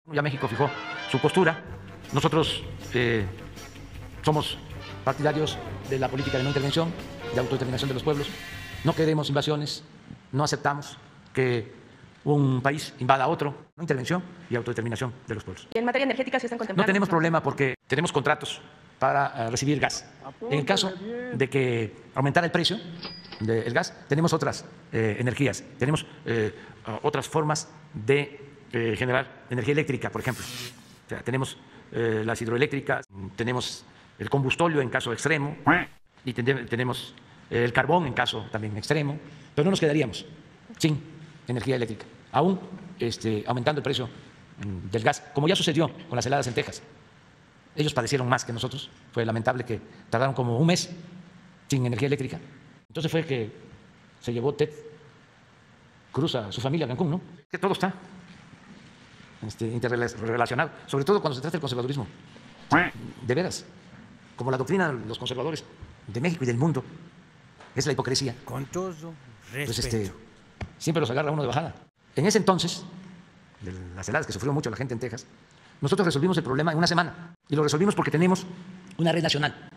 Ya México fijó su postura. Nosotros somos partidarios de la política de no intervención, de autodeterminación de los pueblos. No queremos invasiones, no aceptamos que un país invada a otro. No intervención y autodeterminación de los pueblos. ¿Y en materia energética sí están contemplando? No tenemos problema porque tenemos contratos para recibir gas. En el caso de que aumentara el precio del gas, tenemos otras energías, tenemos otras formas de generar energía eléctrica, por ejemplo. O sea, tenemos las hidroeléctricas, tenemos el combustóleo en caso extremo y tenemos el carbón en caso también extremo, pero no nos quedaríamos sin energía eléctrica, aún aumentando el precio del gas, como ya sucedió con las heladas en Texas. Ellos padecieron más que nosotros, fue lamentable que tardaron como un mes sin energía eléctrica. Entonces fue que se llevó Ted Cruz a su familia a Cancún, ¿no? Que todo está interrelacionado, sobre todo cuando se trata del conservadurismo. De veras, como la doctrina de los conservadores de México y del mundo es la hipocresía. Con todo respeto. Pues siempre los agarra uno de bajada. En ese entonces, de las heladas que sufrió mucho la gente en Texas, nosotros resolvimos el problema en una semana. Y lo resolvimos porque tenemos una red nacional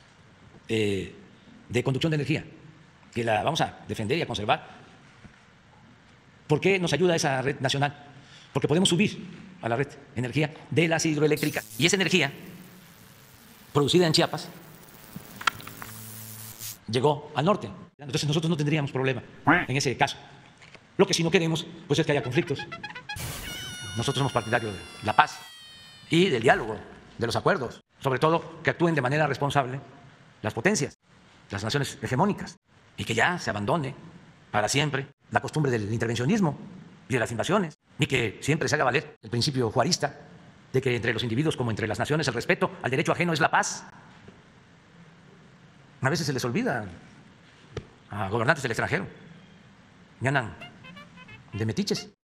de conducción de energía, que la vamos a defender y a conservar. ¿Por qué nos ayuda esa red nacional? Porque podemos subir a la red energía de las hidroeléctricas. Y esa energía, producida en Chiapas, llegó al norte. Entonces nosotros no tendríamos problema en ese caso. Lo que sí no queremos pues, es que haya conflictos. Nosotros somos partidarios de la paz y del diálogo, de los acuerdos. Sobre todo que actúen de manera responsable las potencias, las naciones hegemónicas, y que ya se abandone para siempre la costumbre del intervencionismo y de las invasiones, y que siempre se haga valer el principio juarista de que entre los individuos como entre las naciones el respeto al derecho ajeno es la paz. A veces se les olvida a gobernantes del extranjero y andan de metiches.